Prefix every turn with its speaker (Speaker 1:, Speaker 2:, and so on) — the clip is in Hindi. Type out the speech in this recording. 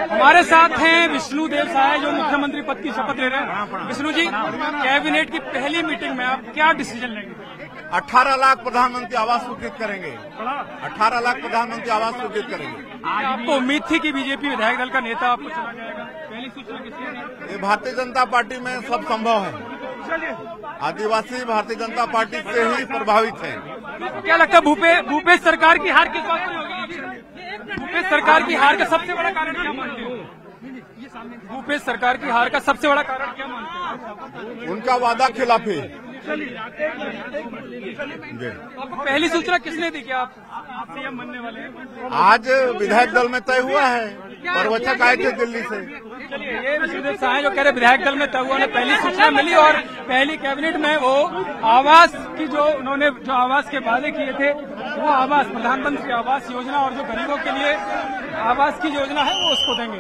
Speaker 1: हमारे साथ हैं विष्णु देव सहाय जो मुख्यमंत्री पद की शपथ ले रहे हैं। विष्णु जी, कैबिनेट की पहली मीटिंग में आप क्या डिसीजन लेंगे?
Speaker 2: 18 लाख प्रधानमंत्री आवास स्वीकृत करेंगे। 18 लाख प्रधानमंत्री आवास स्वीकृत करेंगे।
Speaker 1: आपको उम्मीद थी कि बीजेपी विधायक दल का नेता आपको चला जाएगा? पहली सूचना किसने दी?
Speaker 2: ये भारतीय जनता पार्टी में सब संभव है। आदिवासी भारतीय जनता पार्टी से ही प्रभावित है।
Speaker 1: क्या लगता है भूपेश सरकार की हार किस बात पर होगी? भूपेश सरकार की हार का सबसे बड़ा कारण क्या मानते हो? भूपेश सरकार की हार का सबसे बड़ा कारण क्या मानते हो?
Speaker 2: उनका वादा खिलाफी।
Speaker 1: आपको पहली सूचना किसने दी कि आप सीएम बनने वाले हैं?
Speaker 2: आज विधायक दल में तय हुआ है। पर्यवेक्षक आए थे दिल्ली से।
Speaker 1: चलिए, ये विष्णुदेव सहाय जो कह रहे विधायक दल में तय हुआ, उन्हें पहली सूचना मिली और पहली कैबिनेट में वो आवास की उन्होंने जो आवास के वादे किए थे, वो आवास प्रधानमंत्री आवास योजना और जो गरीबों के लिए आवास की योजना है वो उसको देंगे।